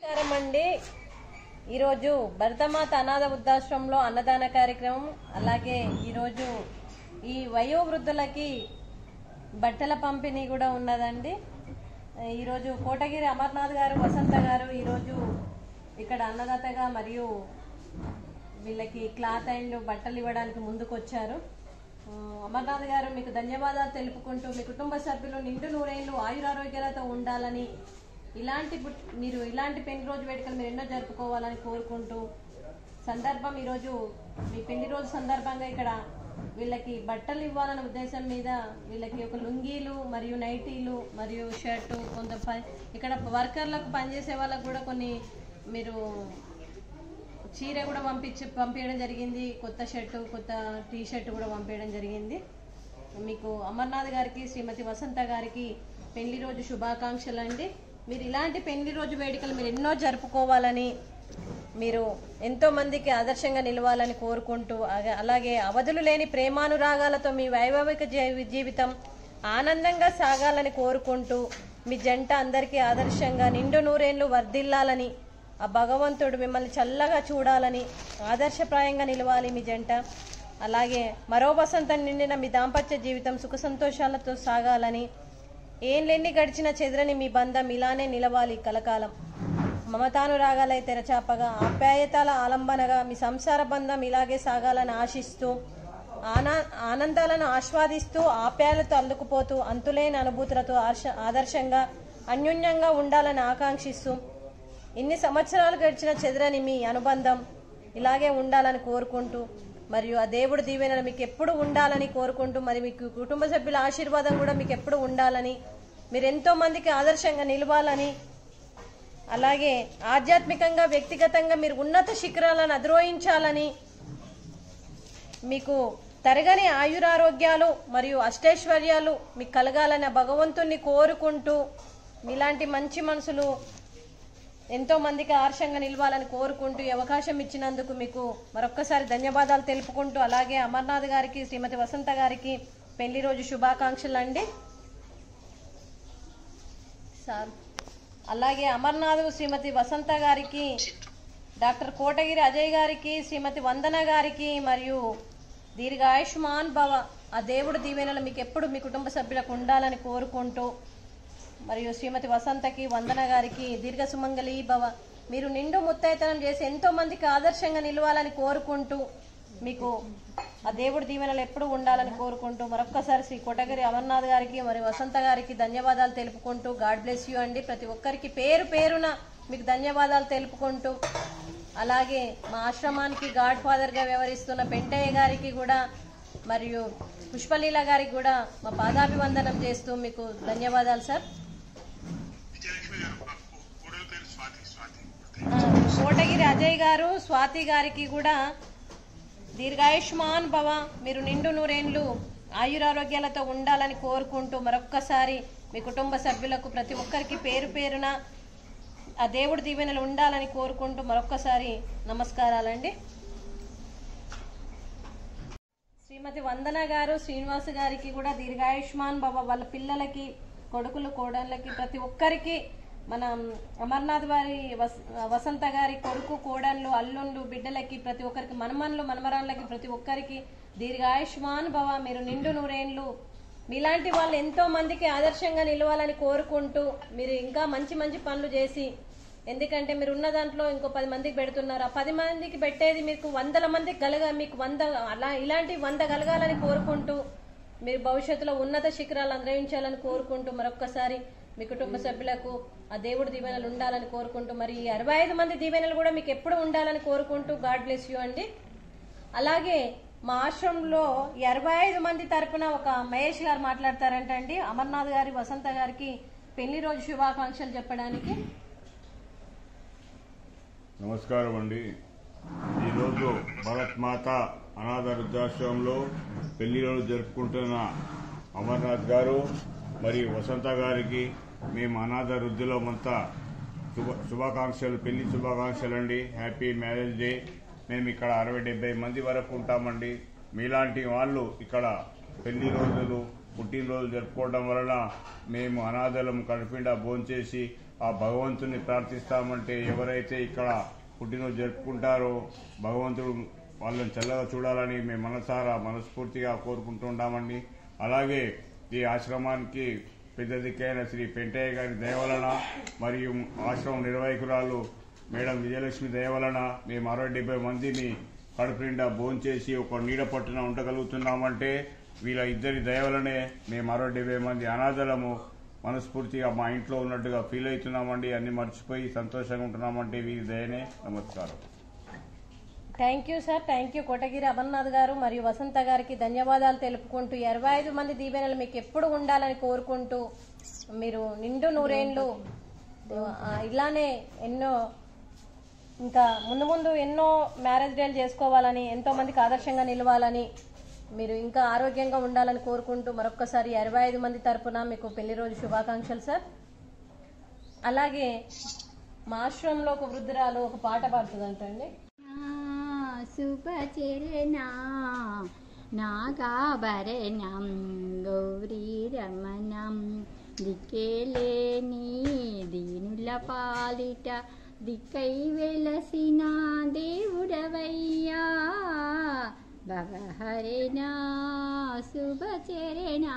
నమస్కారం అండి. ఈరోజు భరతమాత అనాథ వృద్ధాశ్రమంలో అన్నదాన కార్యక్రమం, అలాగే ఈరోజు ఈ వయోవృద్ధులకి బట్టల పంపిణీ కూడా ఉన్నదండి. ఈరోజు కోటగిరి అమర్నాథ్ గారు, వసంత గారు ఈరోజు ఇక్కడ అన్నదాతగా మరియు వీళ్ళకి క్లాత్ అండ్ బట్టలు ఇవ్వడానికి ముందుకు వచ్చారు. అమర్నాథ్ గారు మీకు ధన్యవాదాలు తెలుపుకుంటూ మీ కుటుంబ సభ్యులు నిండు నూరేళ్లు ఆయురారోగ్యాలతో ఉండాలని, మీరు ఇలాంటి పెళ్లి రోజు వేడుకలు మీరు ఎన్నో జరుపుకోవాలని కోరుకుంటూ సందర్భం ఈరోజు మీ పెళ్లి రోజు సందర్భంగా ఇక్కడ వీళ్ళకి బట్టలు ఇవ్వాలనే ఉద్దేశం మీద వీళ్ళకి ఒక లుంగీలు మరియు నైటీలు మరియు షర్టు, కొంత ఇక్కడ వర్కర్లకు పనిచేసే వాళ్ళకు కూడా కొన్ని మీరు చీర కూడా పంపించడం జరిగింది. కొత్త షర్టు, కొత్త టీ షర్ట్ కూడా పంపించడం జరిగింది. మీకు అమర్నాథ్ గారికి, శ్రీమతి వసంత గారికి పెళ్లి రోజు శుభాకాంక్షలు అండి. మీరు ఇలాంటి పెళ్లి రోజు వేడుకలు మీరు ఎన్నో జరుపుకోవాలని, మీరు ఎంతో మందికి ఆదర్శంగా నిలవాలని కోరుకుంటూ, అలాగే అవధులు లేని ప్రేమానురాగాలతో మీ వైవాహిక జీవితం ఆనందంగా సాగాలని కోరుకుంటూ, మీ జంట అందరికీ ఆదర్శంగా నిండు నూరేళ్లు వర్ధిల్లాలని, ఆ భగవంతుడు మిమ్మల్ని చల్లగా చూడాలని, ఆదర్శప్రాయంగా నిలవాలి మీ జంట. అలాగే మరో వసంతం నిండిన మీ దాంపత్య జీవితం సుఖ సంతోషాలతో సాగాలని, ఏంలెన్ని గడిచిన చెదరని మీ బంధం ఇలానే నిలవాలి కలకాలం. మమతానురాగాలై తెరచాపగా, ఆప్యాయతల ఆలంబనగా మీ సంసార బంధం ఇలాగే సాగాలని ఆశిస్తూ, ఆనందాలను ఆస్వాదిస్తూ, ఆప్యాయలతో అల్లుకుపోతూ, అంతులేని అనుభూతులతో ఆదర్శంగా అన్యోన్యంగా ఉండాలని ఆకాంక్షిస్తూ, ఇన్ని సంవత్సరాలు గడిచిన చెదరని మీ అనుబంధం ఇలాగే ఉండాలని కోరుకుంటూ, మరియు ఆ దేవుడి దీవెనలు మీకు ఎప్పుడు ఉండాలని కోరుకుంటూ, మరి మీకు కుటుంబ సభ్యుల ఆశీర్వాదం కూడా మీకు ఎప్పుడు ఉండాలని, మీరు ఎంతో మందికి ఆదర్శంగా నిలవాలని, అలాగే ఆధ్యాత్మికంగా వ్యక్తిగతంగా మీరు ఉన్నత శిఖరాలను అధిరోహించాలని, మీకు తరగని ఆయురారోగ్యాలు మరియు అష్టైశ్వర్యాలు మీకు కలగాలని భగవంతుణ్ణి కోరుకుంటూ, మీలాంటి మంచి మనసులు ఎంతో మందికి ఆదర్శంగా నిలవాలని కోరుకుంటూ, ఈ అవకాశం ఇచ్చినందుకు మీకు మరొక్కసారి ధన్యవాదాలు తెలుపుకుంటూ, అలాగే అమర్నాథ్ గారికి, శ్రీమతి వసంత గారికి పెళ్లి రోజు శుభాకాంక్షలు అండి. అలాగే అమర్నాథ్, శ్రీమతి వసంత గారికి, డాక్టర్ కోటగిరి అజయ్ గారికి, శ్రీమతి వందన గారికి మరియు దీర్ఘాయుష్మాన్ భవ, ఆ దేవుడి దీవెనలు మీకు ఎప్పుడు మీ కుటుంబ సభ్యులకు ఉండాలని కోరుకుంటూ, మరియు శ్రీమతి వసంతకి, వందన గారికి దీర్ఘ సుమంగళి భవ, మీరు నిండు ముత్తైతనం చేసి ఎంతో మందికి ఆదర్శంగా నిలవాలని కోరుకుంటూ, మీకు ఆ దేవుడి దీవెనలు ఎప్పుడు ఉండాలని కోరుకుంటూ, మరొక్కసారి శ్రీ కోటగిరి అమర్నాథ్ గారికి మరియు వసంత గారికి ధన్యవాదాలు తెలుపుకుంటూ, గాడ్ బ్లెస్ యూ అండి. ప్రతి ఒక్కరికి పేరు పేరున మీకు ధన్యవాదాలు తెలుపుకుంటూ, అలాగే మా ఆశ్రమానికి గాడ్ ఫాదర్గా వ్యవహరిస్తున్న పెంటయ్య గారికి కూడా మరియు పుష్పలీల గారికి కూడా మా పాదాభివందనం చేస్తూ మీకు ధన్యవాదాలు సార్. కోటగిరి అజయ్ గారు, స్వాతి గారికి కూడా దీర్ఘాయుష్మాన్ భవ, మీరు నిండు నూరేళ్లు ఆయురారోగ్యాలతో ఉండాలని కోరుకుంటూ, మరొక్కసారి మీ కుటుంబ సభ్యులకు ప్రతి ఒక్కరికి పేరు పేరున ఆ దేవుడి దీవెనలు ఉండాలని కోరుకుంటూ మరొక్కసారి నమస్కారాలండి. శ్రీమతి వందన గారు, శ్రీనివాస్ గారికి కూడా దీర్ఘాయుష్మాన్ భవ, వాళ్ళ పిల్లలకి, కొడుకులు, కోడళ్ళకి, ప్రతి ఒక్కరికి, మన అమర్నాథ్ వారి వసంత గారి కొడుకు, కోడళ్ళు, అల్లుండు, బిడ్డలకి, ప్రతి ఒక్కరికి, మనమన్లు, మనమరాళ్ళకి, ప్రతి ఒక్కరికి దీర్ఘాయుష్మాన్ భవ, మీరు నిండు నూరేళ్లు మీలాంటి వాళ్ళు ఎంతో మందికి ఆదర్శంగా నిలవాలని కోరుకుంటూ, మీరు ఇంకా మంచి మంచి పనులు చేసి, ఎందుకంటే మీరు ఉన్న దాంట్లో ఇంకో 10 మందికి పెడుతున్నారు, ఆ 10 మందికి పెట్టేది మీకు 100 మందికి మీకు 100 ఇలాంటి 100 కలగాలని కోరుకుంటూ, మీరు భవిష్యత్తులో ఉన్నత శిఖరాలు అనుభవించాలని కోరుకుంటూ, మరొక్కసారి మీ కుటుంబ సభ్యులకు ఆ దేవుడి దీవెనలు ఉండాలని కోరుకుంటూ, మరి 65 మంది దీవెనలు కూడా మీకు ఎప్పుడు ఉండాలని కోరుకుంటూ, గాడ్ బ్లెస్ యూ అండి. అలాగే మా ఆశ్రమంలో 65 మంది తరపున ఒక మహేష్ గారు మాట్లాడతారంట అండి, అమర్నాథ్ గారి, వసంత గారికి పెళ్లి రోజు శుభాకాంక్షలు చెప్పడానికి. నమస్కారం అండి. ఈరోజు భరత్ మాత అనాథ వృద్ధాశ్రమంలో పెళ్లి రోజు జరుపుకుంటున్న అమర్నాథ్ గారు మరియు వసంత గారికి మేము అనాథ వృద్ధులమంతా శుభాకాంక్షలు, పెళ్లి శుభాకాంక్షలు అండి. Happy marriage day. మేము ఇక్కడ 60-70 మంది వరకు ఉంటామండి. మీలాంటి వాళ్ళు ఇక్కడ పెళ్లి రోజులు, పుట్టినరోజు జరుపుకోవడం వలన మేము అనాథలం కడుపుండా భోంచేసి ఆ భగవంతుని ప్రార్థిస్తామంటే ఎవరైతే ఇక్కడ పుట్టినరోజు జరుపుకుంటారో భగవంతుడు వాళ్ళని చల్లగా చూడాలని మేము మనస్ఫూర్తిగా కోరుకుంటుంటామండి. అలాగే ఈ ఆశ్రమానికి పెద్ద దిక్కైన శ్రీ పెంటయ్య గారి దయ వలన మరియు ఆశ్రమం నిర్వాహకురాలు మేడం విజయలక్ష్మి దయ వలన మేము 60-70 మందిని కడుపు నిండా భోంచేసి ఒక నీడ పట్టున ఉండగలుగుతున్నామంటే వీళ్ళ ఇద్దరి దయ వలనే మేము 60-70 మంది అనాథలము మనస్ఫూర్తిగా మా ఇంట్లో ఉన్నట్టుగా ఫీల్ అవుతున్నామండి. అన్ని మర్చిపోయి సంతోషంగా ఉంటున్నామంటే వీరి దయనే. నమస్కారం. Thank you sir. Thank you Kotagiri Amarnath garu మరియు వసంత గారికి ధన్యవాదాలు తెలుపుకుంటూ 25 మంది దీవెనలు మీకు ఎప్పుడు ఉండాలని కోరుకుంటూ మీరు నిండు నూరేళ్లు ఇలానే ఎన్నో ఇంకా ముందు ఎన్నో మ్యారేజ్ డేలు చేసుకోవాలని ఎంతో మందికి ఆదర్శంగా నిలవాలని మీరు ఇంకా ఆరోగ్యంగా ఉండాలని కోరుకుంటూ మరొక్కసారి 25 మంది తరపున మీకు పెళ్లి రోజు శుభాకాంక్షలు సార్. అలాగే మా ఆశ్రమంలో ఒక వృద్ధురాలు ఒక పాట పాడుతుందంటండి. శుభచరణా నాగాభరణం గౌరీ రమణం దిక్కేలేని దీనుల పాలిట దిక్కై వెలసిన దేవుడవయ్యా భవహరేనా శుభచరణా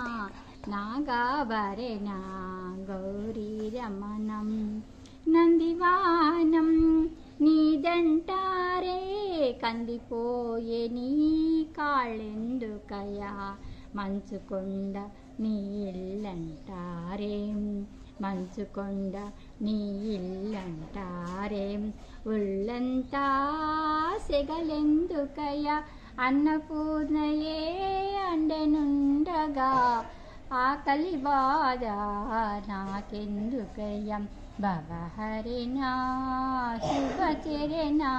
నాగాభరణా గౌరీ రమణం నందివానం నీదంటారే కందిపోయే నీ కాళ్ళెందుకయా మంచుకొండ నీ ఇల్లంటారేం మంచుకొండ నీ ఇల్లంటారేం ఒళ్ళంతా సెగలెందుకయా అన్నపూర్ణయే అండనుండగా ఆకలి బాధ నాకెందుకయ్యా భవహరినా శుభచరణా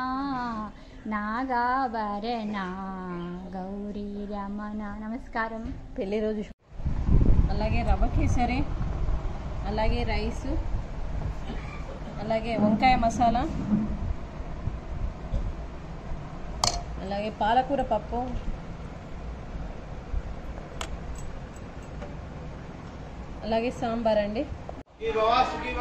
నాగాభరణా గౌరీ రమణ. నమస్కారం. పెళ్లి రోజు అలాగే రవ్వ కేసరి, అలాగే రైసు, అలాగే వంకాయ మసాలా, అలాగే పాలకూర పప్పు, అలాగే సాంబార్ అండి. సుఖీ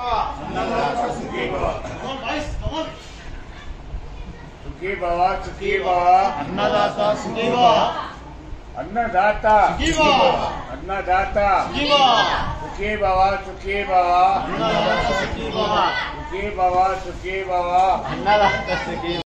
భవ అన్నదాత సుఖీ భవ అన్నదాత అన్నదాత సుఖీ భవ సుఖీ భవ సుఖీ భవ సుఖీ భవ అన్నదాత సుఖీ